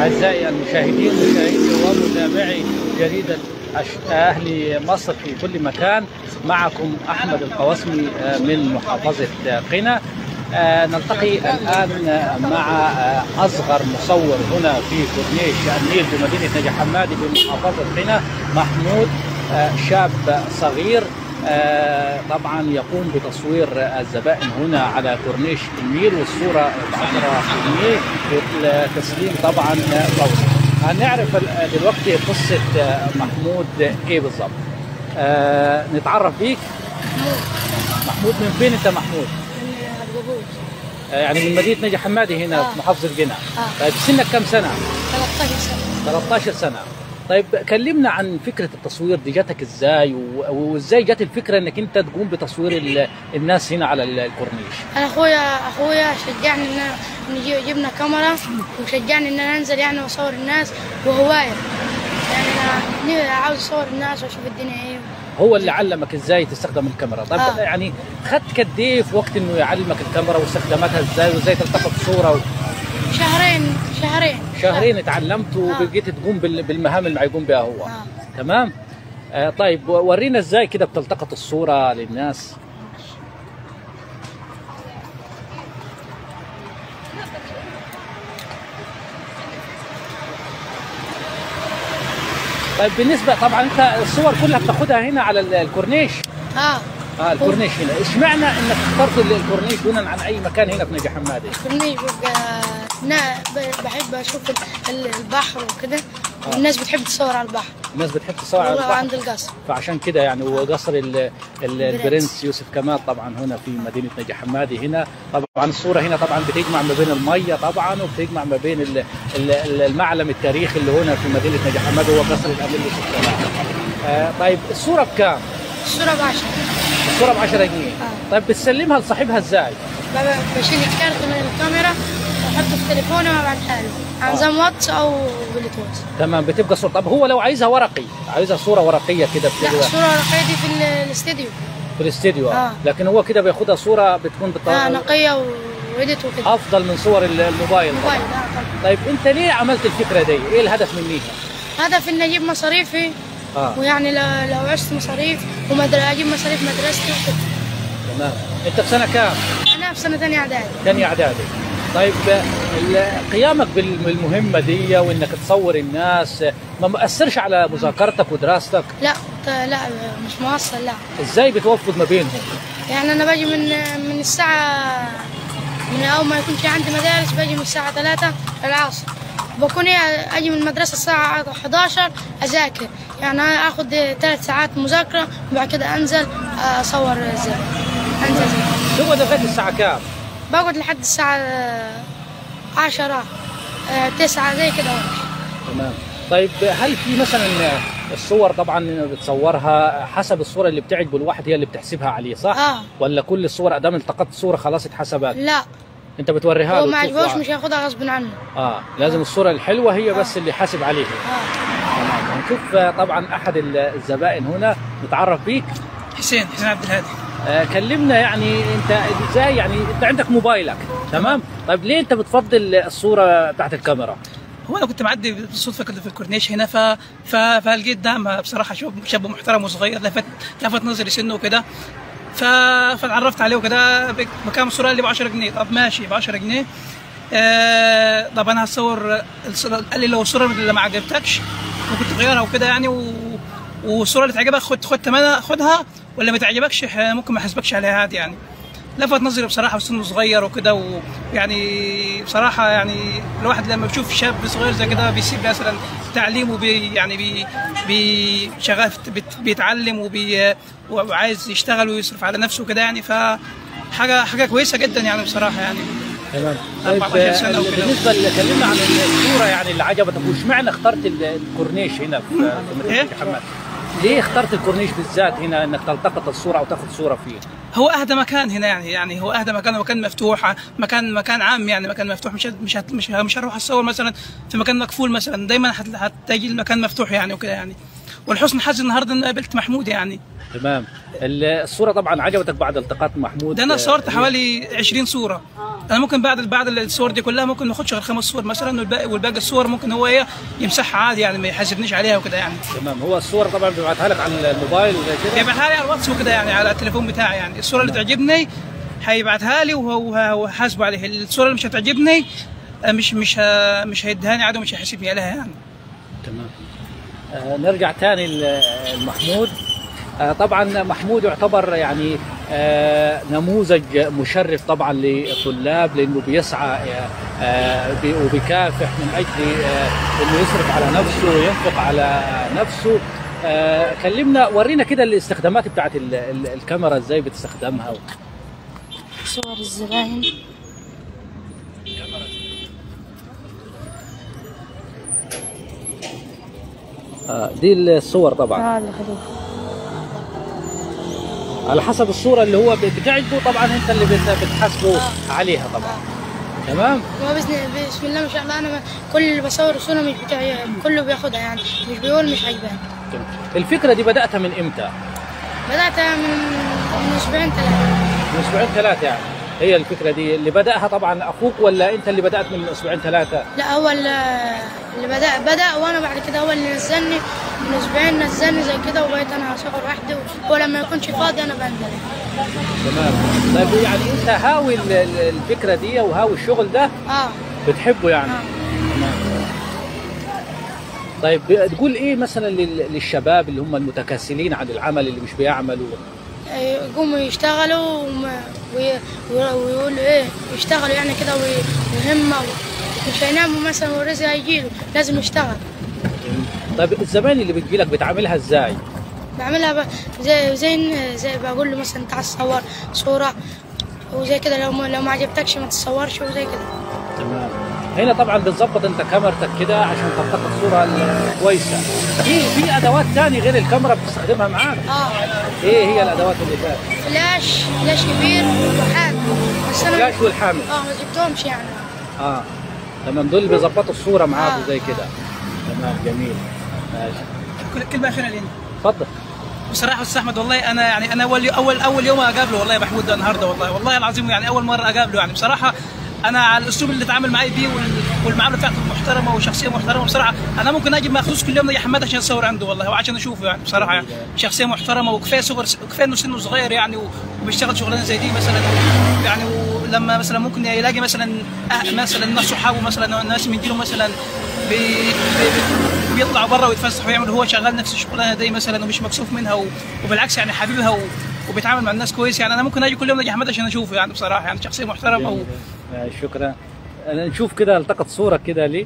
أعزائي المشاهدين ومتابعي جريدة أهل مصر في كل مكان، معكم أحمد القواسمي من محافظة قنا. نلتقي الآن مع أصغر مصور هنا في كورنيش النيل بمدينة نجع حمادي بمحافظة قنا، محمود، شاب صغير طبعا يقوم بتصوير الزبائن هنا على كورنيش النيل، والصورة 10% والتسليم طبعا فوزي. هنعرف دلوقتي قصة محمود ايه بالضبط. نتعرف بيك. محمود من فين انت محمود؟ من الجبوت. يعني من مدينة نجع حمادي هنا في محافظة قنا. طيب سنك كم سنة؟ 13 سنة. 13 سنة. طيب كلمنا عن فكرة التصوير دي، جاتك ازاي وازاي جات الفكرة انك انت تقوم بتصوير الناس هنا على الكورنيش؟ انا اخويا شجعني ان جبنا كاميرا، وشجعني ان انا انزل يعني واصور الناس، وهواية يعني انا عاوز اصور الناس واشوف الدنيا ايه. هو اللي علمك ازاي تستخدم الكاميرا. طيب يعني خدت قد ايه في وقت انه يعلمك الكاميرا واستخداماتها ازاي وازاي تلتقط صورة؟ شهرين اتعلمت وبقيت تقوم بالمهام اللي هيقوم بها هو. تمام. طيب ورينا ازاي كده بتلتقط الصورة للناس. طيب بالنسبة طبعا انت الصور كلها بتاخدها هنا على الكورنيش. الكورنيش هنا، اشمعنى انك اخترت الكورنيش دونا عن اي مكان هنا في نجع حمادي؟ الكورنيش بحب اشوف البحر وكده، والناس بتحب تصور على البحر. الناس بتحب تصور على البحر عند القصر، فعشان كده يعني وقصر البرنس يوسف كمال طبعا هنا في مدينة نجع حمادي هنا. طبعا الصورة هنا طبعا بتجمع ما بين المية طبعا، وبتجمع ما بين المعلم التاريخي اللي هنا في مدينة نجع حمادي هو قصر الامير يوسف كمال. طيب الصورة بكام؟ الصورة ب10. الصورة ب10 جنيه. طيب بتسلمها لصاحبها ازاي؟ بشيل الكارت من الكاميرا واحطه في تليفوني وابعتها له على نظام واتس او بلوتوث. تمام. بتبقى صورة. طب هو لو عايزها ورقي، عايزها صورة ورقية كده لا، الصورة الورقية دي في الاستديو. في الاستديو. لكن هو كده بياخدها صورة بتكون نقية وإيديت وكده، افضل من صور الموبايل. طبعا. طيب انت ليه عملت الفكرة دي؟ ايه الهدف منيها؟ هدف اني اجيب مصاريفي. ويعني لو عشت مصاريف اجيب مصاريف مدرستي وكده. تمام. انت في سنة كام؟ انا في سنة ثانية اعدادي. ثانية اعدادي. طيب قيامك بالمهمة دي وانك تصور الناس ما مؤثرش على مذاكرتك ودراستك؟ لا مش مؤثر. لا. ازاي بتوفق ما بينهم؟ يعني انا باجي من الساعة، من اول ما يكون في عندي مدارس باجي من الساعة 3 العصر، بكون اجي من المدرسة الساعة 11 اذاكر، يعني اخد 3 ساعات مذاكرة وبعد كده انزل اصور انزل. تقعد لغاية الساعة كام؟ بقعد لحد الساعة 10 9 زي كده. تمام. طيب هل في مثلا الصور طبعا بتصورها حسب الصورة اللي بتعجب الواحد هي اللي بتحسبها عليه صح؟ ولا كل الصور ادام التقطت صورة خلاص اتحسبت؟ لا، انت بتوريها له هو ما عجبوش مش هياخدها غصب عنه. لازم الصورة الحلوة هي بس اللي حاسب عليها. تمام. نشوف طبعا احد الزبائن هنا، نتعرف بيك. حسين عبد الهادي. كلمنا يعني انت ازاي، يعني انت عندك موبايلك تمام. طيب ليه انت بتفضل الصورة بتاعت الكاميرا؟ هو انا كنت معدي بالصدفه كده في الكورنيش هنا فلقيت ده بصراحه شاب محترم وصغير لفت نظري سنه وكده، فاتعرفت عليه وكده. بكام الصوره؟ قال لي ب10 جنيه. طب ماشي ب10 جنيه. طب انا هصور. قال لي لو الصوره اللي ما عجبتكش ممكن تغيرها وكده يعني، والصوره اللي تعجبك خد ثمنها خدها، ولا ما تعجبكش ممكن ما احاسبكش عليها عادي يعني. لفت نظري بصراحه وسنه صغير وكده، ويعني بصراحه يعني الواحد لما بيشوف شاب صغير زي كده بيسيب مثلا تعليمه شغال بيتعلم وعايز يشتغل ويصرف على نفسه كده يعني، فحاجه كويسه جدا يعني بصراحه يعني. تمام. 14 سنه وكده. بالنسبه كلمنا عن الصوره يعني اللي عجبتك، واشمعنى اخترت الكورنيش هنا في مدينة نجع حمادي؟ ليه اخترت الكورنيش بالذات هنا انك تلتقط الصوره او تاخذ صوره فيه؟ هو اهدى مكان هنا يعني هو اهدى مكان، ومكان مفتوح، مكان عام يعني، مكان مفتوح. مش هروح اصور مثلا في مكان مقفول مثلا، دايما هتلاقي المكان مفتوح يعني وكده يعني. ولحسن حظي النهارده ان قابلت محمود يعني. تمام. الصوره طبعا عجبتك بعد التقاط محمود؟ ده انا صورت حوالي 20 صوره. انا ممكن بعد الصور دي كلها ممكن ما اخدش غير 5 صور مثلا، والباقي الصور ممكن هو ايه يمسحها عادي يعني، ما يحاسبنيش عليها وكده يعني. تمام. هو الصور طبعا بيبعتها لك على الموبايل وزي كده؟ بيبعتها لي على الواتس وكده يعني، على التليفون بتاعي يعني. الصوره اللي تعجبني هيبعتها لي وهو حاسبه عليها. الصوره اللي مش هتعجبني مش هيدهاني عادي ومش هيحاسبني عليها يعني. تمام. نرجع تاني لمحمود. طبعا محمود يعتبر يعني نموذج مشرف طبعا للطلاب، لانه بيسعى وبيكافح من اجل انه يصرف على نفسه وينفق على نفسه. كلمنا، ورينا كده الاستخدامات بتاعت الكاميرا، ازاي بتستخدمها؟ صور الزباين. دي الصور طبعا اللي خدوها على حسب الصورة اللي هو بتعجبه، طبعا انت اللي بتحاسبه عليها طبعا. تمام. هو بسم الله ما شاء الله، انا كل اللي بصور صورة مش بتاعي كله بياخدها يعني، مش بيقول مش عجباني. الفكرة دي بدأتها من امتى؟ بدأتها من اسبوعين 3. من اسبوعين 3 يعني. هي الفكرة دي اللي بدأها طبعا اخوك ولا انت اللي بدأت من اسبوعين 3؟ لا، هو اللي بدأ وانا بعد كده هو اللي نزلني من اسبوعين، نزلني زي كده وبقيت انا اصور وحدي، هو لما يكونش فاضي انا بنزل. تمام. طيب يعني انت هاوي الفكرة دي وهاوي الشغل ده؟ بتحبه يعني؟ تمام. طيب تقول ايه مثلا للشباب اللي هم المتكاسلين عن العمل، اللي مش بيعملوا؟ يقوموا يشتغلوا ويقولوا ايه، يشتغلوا يعني كده ويهموا، مش هيناموا مثلا والرزق هيجيله، لازم يشتغل. طيب الزبائن اللي بتجيلك بتعاملها ازاي؟ بعملها زي بقول له مثلا تعال تصور صورة وزي كده، لو ما عجبتكش ما تصورش وزي كده. تمام. هنا طبعا بتظبط انت كاميرتك كده عشان تلتقط صورة كويسة. في ادوات ثانيه غير الكاميرا بتستخدمها معاك؟ ايه هي الادوات اللي فيها؟ فلاش كبير وحامل. بس انا فلاش والحامل ما جبتهمش يعني. تمام. دول اللي بيظبطوا الصورة معاك وزي كده. تمام. جميل. ماشي. كلمة أخيرة لينا. اتفضل. بصراحه استاذ احمد، والله انا يعني انا اول يوم اقابله والله يا محمود ده النهارده، والله العظيم يعني اول مره اقابله يعني. بصراحه انا على الاسلوب اللي اتعامل معي بيه والمعامله بتاعته محترمه وشخصيه محترمه. بصراحه انا ممكن اجي مخصوص كل يوم يا حماد عشان اصور عنده والله، وعشان اشوفه يعني. بصراحه يعني شخصيه محترمه، وكفايه كفايه انه سنه صغير يعني، وبيشتغل شغلانه زي دي مثلا يعني. ولما مثلا ممكن يلاقي مثلا ناس صحابه مثلا ناس من جيله مثلا بيطلعوا برا ويتفسحوا ويعملوا، هو شغال نفس الشغلانه دي مثلا ومش مكسوف منها، وبالعكس يعني حبيبها وبيتعامل مع الناس كويس يعني. انا ممكن اجي كل يوم اجي احمد عشان اشوفه يعني. بصراحه يعني شخصيه محترمه شكرا. نشوف كده، التقط صوره كده لي.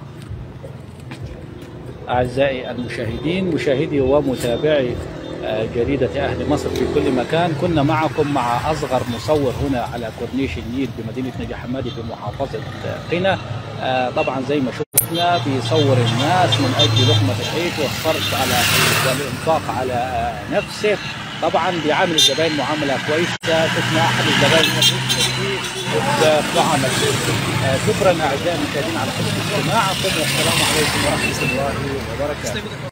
اعزائي المشاهدين، مشاهدي ومتابعي جريدة أهل مصر في كل مكان، كنا معكم مع أصغر مصور هنا على كورنيش النيل بمدينة نجع حمادي في محافظة قنا. طبعا زي ما شفنا بيصور الناس من أجل لقمة العيش والصرف على والإنفاق على نفسه. طبعا بيعامل الزبائن معاملة كويسة. شفنا أحد الزبائن طعم. شكرا أعزائي المشاهدين على حسن استماعكم، والسلام عليكم ورحمة الله وبركاته.